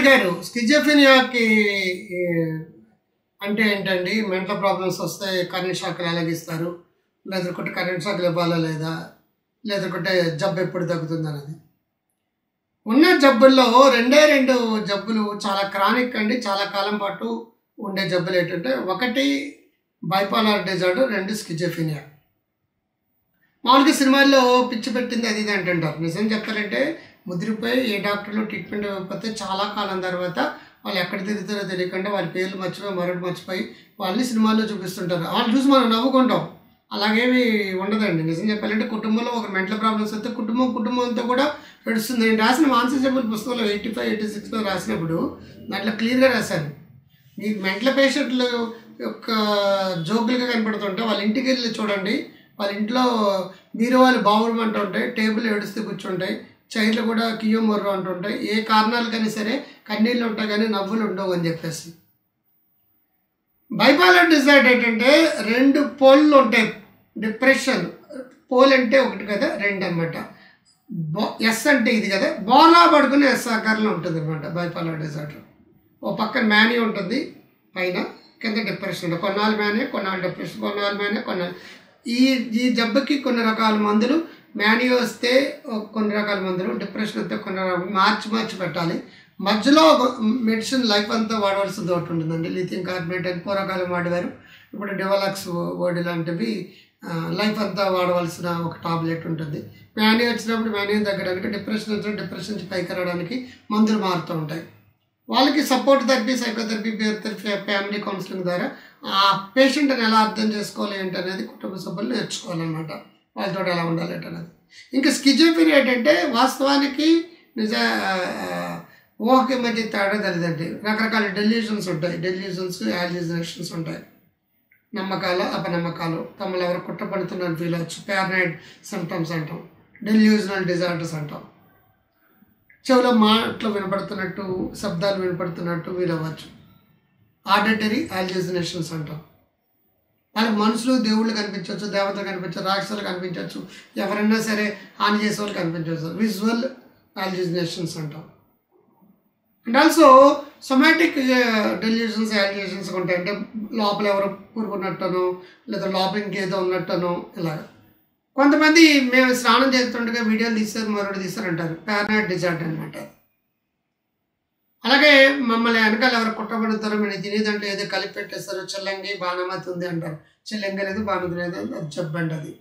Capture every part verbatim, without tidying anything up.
అడిగారు స్కిజోఫ్రెనియాకి అంటే ఏంటండి, మెంటల్ ప్రాబ్లమ్స్ వస్తే కరెంట్ షాక్లు ఎలాగిస్తారు, లేదంటే కరెంట్ షాక్లు ఇవ్వాలా లేదా, లేదంటే జబ్బు ఎప్పుడు తగ్గుతుంది అన్నది. ఉన్న జబ్బుల్లో రెండే రెండు జబ్బులు చాలా క్రానిక్ అండి, చాలా కాలం పాటు ఉండే జబ్బులు ఏంటంటే ఒకటి బైపోలార్ డిజార్డర్, రెండు స్కిజోఫ్రెనియా. మామూలుగా సినిమాల్లో పిచ్చి పెట్టింది అది ఇది అంటుంటారు. నిజం చెప్పాలంటే ముదిరిపోయి ఏ డాక్టర్లు ట్రీట్మెంట్ ఇవ్వకపోతే చాలా కాలం తర్వాత వాళ్ళు ఎక్కడ తిరుగుతారో తెలియకుండా వాళ్ళ పేర్లు మర్చిపోయి మరొకటి మర్చిపోయి వాళ్ళని సినిమాల్లో చూపిస్తుంటారు. వాళ్ళు చూసి మనం నవ్వుకుంటాం. అలాగేమి ఉండదండి. నిజం చెప్పాలంటే కుటుంబంలో ఒక మెంటల్ ప్రాబ్లమ్స్ వస్తే కుటుంబం కుటుంబంతో కూడా నడుస్తుంది. నేను రాసిన మానసిక జబ్బుల పుస్తకంలో ఎయిటీ ఫైవ్ ఎయిటీ సిక్స్లో రాసినప్పుడు దాంట్లో క్లియర్గా రాశాను. మీకు మెంటల్ పేషెంట్లు యొక్క జోకులుగా కనపడుతుంటే వాళ్ళ ఇంటికి వెళ్ళి చూడండి. వాళ్ళ ఇంట్లో మీరు వాళ్ళు బావురం అంటుంటాయి, టేబుల్ ఏడుస్తూ కూర్చుంటాయి, చైర్లు కూడా కియో మొర్రో అంటుంటాయి. ఏ కారణాలకైనా సరే కన్నీళ్ళు ఉంటాయి కానీ నవ్వులు ఉండవు అని చెప్పేసి. బైపోలార్ డిజార్డర్ ఏంటంటే రెండు పోల్లు ఉంటాయి. డిప్రెషన్ పోల్ అంటే ఒకటి కదా, రెండు అనమాట. బో ఎస్ అంటే ఇది కదా, బోలా పడుకునే ఎస్ ఆకారంలో ఉంటుంది అనమాట బైపోలార్ డిజార్డర్. ఓ పక్కన మ్యానీ ఉంటుంది, పైన కింద డిప్రెషన్ ఉంటుంది. కొన్నాళ్ళు మ్యానీ, కొన్నాళ్ళు డిప్రెషన్, కొన్నాళ్ళు మ్యానీ, కొన్నాళ్ళు. ఈ ఈ జబ్బుకి కొన్ని రకాల మందులు, మ్యానీ వస్తే కొన్ని రకాల మందులు, డిప్రెషన్ వస్తే కొన్ని రకాల మార్చి మార్చి పెట్టాలి. మధ్యలో మెడిసిన్ లైఫ్ అంతా వాడవలసింది ఒకటి ఉంటుందండి. లిథియం కార్బోనేట్ అని పూర్వకాలం వాడేవారు. ఇప్పుడు డెవలాక్స్ ఓడి లాంటివి లైఫ్ అంతా వాడవలసిన ఒక టాబ్లెట్ ఉంటుంది. మ్యానీ వచ్చినప్పుడు మ్యానీ తగ్గడానికి, డిప్రెషన్ వచ్చినప్పుడు డిప్రెషన్ నుంచి పైకి రావడానికి మందులు మారుతూ ఉంటాయి. వాళ్ళకి support therapy, psychotherapy, peer therapy, family counselling ద్వారా ఆ పేషెంట్ని ఎలా అర్థం చేసుకోవాలి ఏంటి అనేది కుటుంబ సభ్యులు నేర్చుకోవాలన్నమాట. వాళ్ళతో ఎలా ఉండాలి ఏంటనేది. ఇంకా స్కిజోఫ్రెనియా ఏంటంటే వాస్తవానికి నిజ ఊహకి మధ్య తేడా తెలియదండి. రకరకాల డెల్యూషన్స్ ఉంటాయి. డెల్యూషన్స్, హాలుసినేషన్స్ ఉంటాయి. నమ్మకాలు, అపనమ్మకాలు, తమలో ఎవరు కుట్రపడుతున్నారని ఫీల్ అవచ్చు. పారనాయిడ్ సిమ్టమ్స్ అంటాం, డెల్యూషనల్ డిజార్డర్స్ అంటాం. చెవులో మాటలు వినపడుతున్నట్టు, శబ్దాలు వినపడుతున్నట్టు ఫీల్ అవ్వచ్చు. ఆడిటరీ హాలుసినేషన్స్ అంటాం. వాళ్ళకి మనుషులు, దేవుళ్ళు కనిపించవచ్చు, దేవతలు కనిపించవచ్చు, రాక్షసులు కనిపించవచ్చు, ఎవరైనా సరే హాని చేసే వాళ్ళు కనిపించవచ్చు. విజువల్ హాలుసినేషన్స్ అంటాం. And also somatic delusions, hallucinations ఉంటాయి. అంటే లోపల ఎవరో కూరుకున్నట్టనో, లేదా లోపల ఇంకేదో ఉన్నట్టనో ఇలాగ. కొంతమంది మేము స్నానం చేస్తుండగా వీడియోలు తీస్తారు, మరొకటి తీస్తారు అంటారు. పారనాయిడ్ డిజార్డర్ అనమాట. అలాగే మమ్మల్ని వెనకాల ఎవరు కుట్రపడుతారో, మేము తినేదంటే ఏదో కలిపి పెట్టేస్తారు. చెల్లంగి బాణమతి ఉంది అంటారు. చెల్లంగి లేదు, బాణమతి లేదు, అది జబ్బండి, అది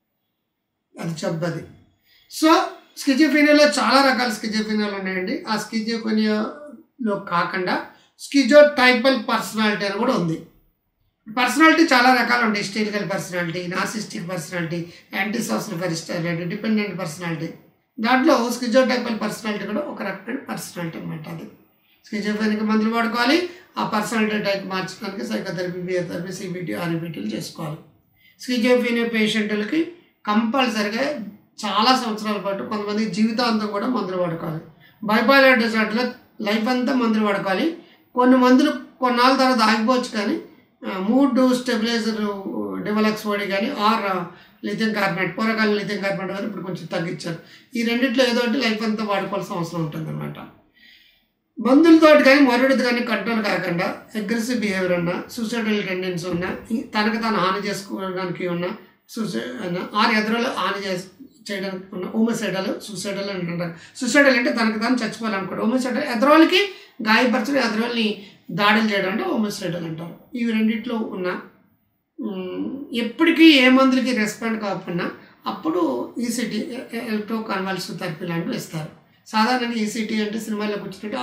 అది జబ్బది. సో స్కిజోఫ్రెనియాలో చాలా రకాల స్కిజోఫ్రెనియాలు ఉన్నాయండి. ఆ స్కిజోఫ్రెనియాలో కాకుండా స్కిజోటైపల్ పర్సనాలిటీ అని కూడా ఉంది. పర్సనాలిటీ చాలా రకాలు ఉంటాయి. Hysterical personality, narcissistic personality, anti social personality, dependent personality. దాంట్లో స్కిజోటైపల్ పర్సనాలిటీ కూడా ఒక రకమైన పర్సనాలిటీ అనమాట. అది స్కిజోఫ్రెనియాకి మందులు వాడుకోవాలి. ఆ పర్సనాలిటీ టైప్ మార్చడానికి సైకోథెరపీ, బిహేవియర్ థెరపీ, సిబిటి, ఆర్బిటీలు చేసుకోవాలి. స్కిజోఫ్రెనియా పేషెంట్లకి కంపల్సరిగా చాలా సంవత్సరాల పాటు, కొంతమంది జీవితాంతం కూడా మందులు వాడుకోవాలి. బైపోలార్ డిజార్డర్లో లైఫ్ అంతా మందులు వాడుకోవాలి. కొన్ని మందులు కొన్నాళ్ళ తర్వాత ఆగిపోవచ్చు, కానీ మూడ్ స్టెబిలైజర్, డెవలాక్స్ ఓడి కానీ ఆర్ లిథియం కార్బోనేట్, పూర్వకాలం లిథియం కార్బోనేట్ కానీ ఇప్పుడు కొంచెం తగ్గించారు. ఈ రెండిట్లో ఏదో ఒకటి లైఫ్ అంతా వాడుకోవాల్సిన అవసరం ఉంటుంది అన్నమాట. మందులతో కానీ మరొకటి కానీ కంట్రోల్ కాకుండా అగ్రెసివ్ బిహేవియర్ ఉన్నా, సూసైడల్ టెండెన్సీ ఉన్నా, తనకు తాను హాని చేసుకోవడానికి ఉన్న సూసైడ్ ఆరు ఎదురులు హాని చేసి చేయడానికి ఉన్న హోమోసైడల్, సూసైడల్ అని అంటారు. సూసైడల్ అంటే తనకు తాను చచ్చిపోవాలనుకోవడం. హోమోసైడల్ ఎదురోళ్ళకి గాయపరచడం, ఎదురోళ్ళని దాడులు చేయడం అంటే హోమోసైడల్ అంటారు. ఇవి రెండిట్లో ఉన్న ఎప్పటికీ ఏ మందులకి రెస్పాండ్ కాకుండా అప్పుడు ఈసీటీ, ఎలక్ట్రో కన్వల్సివ్ థెరపీ లాంటివి ఇస్తారు. సాధారణంగా ఈసీటీ అంటే సినిమాల్లో కూర్చుంటే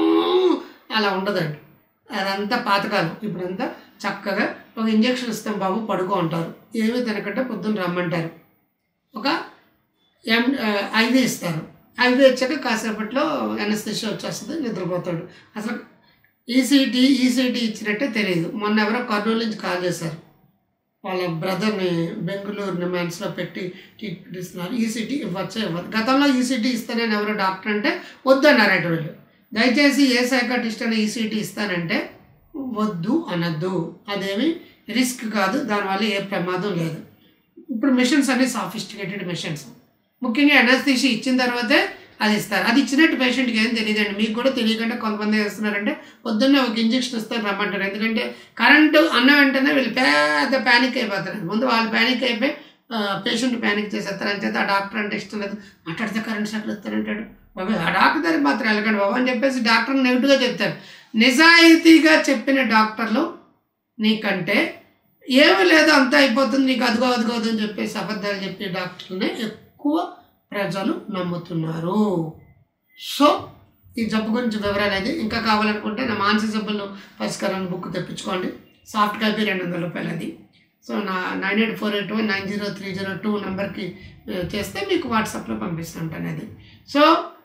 అలా ఉండదండి. అదంతా పాతకాలం. ఇప్పుడంతా చక్కగా ఒక ఇంజక్షన్ ఇస్తాం బాబు పడుకో అంటారు. ఏమీ తినకంటే పొద్దున్న రమ్మంటారు. ఒక ఎం ఐవీ ఇస్తారు. ఐవీ వచ్చాక కాసేపట్లో ఎనస్థెషియా వచ్చేస్తుంది, నిద్రపోతాడు. అసలు ఈసీటీ ఈసీటీ ఇచ్చినట్టే తెలియదు. మొన్న ఎవరో కర్నూలు నుంచి కాల్ చేశారు. వాళ్ళ బ్రదర్ని బెంగళూరు నిమాన్స్లో పెట్టి ట్రీట్మెంట్ ఇస్తున్నారు. ఈసీటీ ఇవ్వచ్చా ఇవ్వదు. గతంలో ఈసీటీ ఇస్తానని ఎవరో డాక్టర్ అంటే వద్దన్నారు అటు వీళ్ళు. దయచేసి ఏ సైకాట్రిస్ట్ అని ఈసీటీ ఇస్తానంటే వద్దు అనద్దు. అదేమి రిస్క్ కాదు, దానివల్ల ఏ ప్రమాదం లేదు. ఇప్పుడు మిషన్స్ అన్ని సాఫిస్టికేటెడ్ మిషన్స్. ముఖ్యంగా ఎనస్థీషియా ఇచ్చిన తర్వాతే అది ఇస్తారు. అది ఇచ్చినట్టు పేషెంట్కి ఏం తెలియదండి. మీకు కూడా తెలియకుండా కొంతమంది చేస్తున్నారంటే పొద్దున్నే ఒక ఇంజెక్షన్ ఇస్తారు రమ్మంటారు. ఎందుకంటే కరెంటు అన్న వెంటనే వీళ్ళు పెద్ద ప్యానిక్ అయిపోతారు. ముందు వాళ్ళు ప్యానిక్ అయిపోయి పేషెంట్ ప్యానిక్ చేసేస్తారు. అని చేత ఆ డాక్టర్ అంటే ఇష్టం లేదు, మాట్లాడితే కరెంట్ షాక్లు ఇస్తారంటాడు. బాబు ఆ డాక్టర్ దగ్గర మాత్రం వెళ్ళకండి బాబు అని చెప్పేసి డాక్టర్ నెగిటివ్గా చెప్తారు. నిజాయితీగా చెప్పిన డాక్టర్లు నీకంటే ఏమీ లేదు అంతా అయిపోతుంది నీకు అదిగో అదిగోదు అని చెప్పేసి అబద్ధాలు చెప్పే డాక్టర్లనే ఎక్కువ ప్రజలు నమ్ముతున్నారు. సో ఈ జబ్బు గురించి వివరాలు అయితే ఇంకా కావాలనుకుంటే నా మానసిక జబ్బులు పరిష్కారాన్ని బుక్ తెప్పించుకోండి. సాఫ్ట్ కాపీ రెండు వందల రూపాయలు అది. సో నా nine eight four eight one nine zero three zero two నెంబర్కి చేస్తే మీకు వాట్సాప్లో పంపిస్తుంటాను అది. సో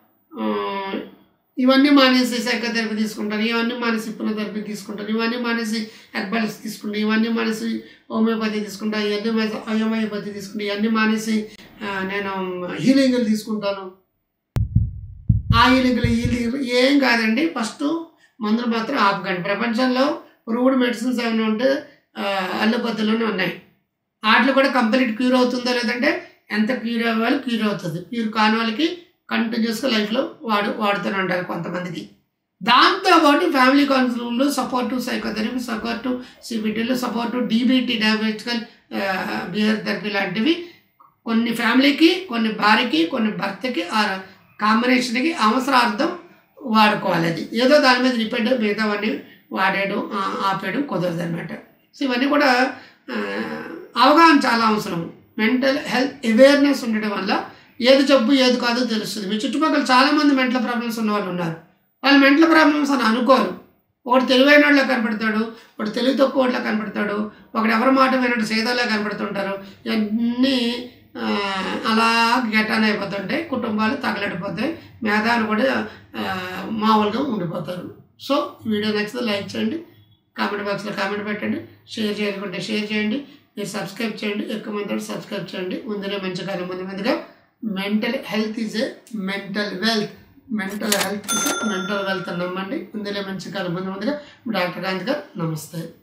ఇవన్నీ మానేసి సైకోథెరపీ తీసుకుంటాను, ఇవన్నీ మానేసి హిప్నోథెరపీ తీసుకుంటాను, ఇవన్నీ మానేసి హెర్బల్స్ తీసుకుంటాను, ఇవన్నీ మానేసి హోమియోపతి తీసుకుంటాను, ఇవన్నీ మానేసి హోమియోపతి తీసుకుంటాను, ఇవన్నీ మానేసి నేను హీలింగ్లు తీసుకుంటాను. ఆ హీలింగ్లు హీలింగ్ ఏం కాదండి. ఫస్ట్ మందులు మాత్రం ఆపకండి. ప్రపంచంలో ప్రూవ్డ్ మెడిసిన్స్ ఏమైనా ఉంటే అల్లోపతిలోనే ఉన్నాయి. వాటిలో కూడా కంప్లీట్ క్యూర్ అవుతుందో లేదంటే ఎంత క్యూర్ అవ్వాలి క్యూర్ అవుతుంది. క్యూర్ కాని వాళ్ళకి కంటిన్యూస్గా లైఫ్లో వాడు వాడుతూనే ఉంటారు కొంతమందికి. దాంతోపాటు ఫ్యామిలీ కౌన్సిలింగ్లు, సపోర్టు సైకోథెరపీ, సపోర్టు సిబిటీలు, support DBT dialectical behaviour therapy లాంటివి కొన్ని ఫ్యామిలీకి, కొన్ని భార్యకి, కొన్ని భర్తకి ఆ కాంబినేషన్కి అవసరార్థం వాడుకోవాలి. అది ఏదో దాని మీద డిపెండ్ మిగతావన్నీ వాడేయడం ఆపేయడం కుదరదు అనమాట. సో ఇవన్నీ కూడా అవగాహన చాలా అవసరం. మెంటల్ హెల్త్ అవేర్నెస్ ఉండడం వల్ల ఏది జబ్బు ఏది కాదో తెలుస్తుంది. మీ చుట్టుపక్కల చాలామంది మెంటల్ ప్రాబ్లమ్స్ ఉన్న వాళ్ళు ఉన్నారు. వాళ్ళు మెంటల్ ప్రాబ్లమ్స్ అని అనుకోరు. ఒకటి తెలివైన వాళ్ళ కనపడతాడు, ఒకటి తెలివి తక్కువ వాళ్ళ కనపడతాడు, ఒకటి ఎవరి మాట వినట్టు సేదోళ్ళ కనపడుతుంటారు. ఇవన్నీ అలా గెటాన్ అయిపోతుంటాయి. కుటుంబాలు తగలడిపోతాయి, మేధావులు కూడా మామూలుగా ఉండిపోతారు. సో వీడియో నచ్చితే లైక్ చేయండి, కామెంట్ బాక్స్లో కామెంట్ పెట్టండి, షేర్ చేయకుంటే షేర్ చేయండి, మీరు సబ్స్క్రైబ్ చేయండి, ఎక్కువ మంది సబ్స్క్రైబ్ చేయండి. ముందునే మంచి కాలం ముందు ముందుగా mental health is a mental wealth, mental health is a mental wealth అని నమ్మండి. ముందులే మంచి కాలం ముందు ముందుగా డాక్టర్ కాంత్ గారు నమస్తే.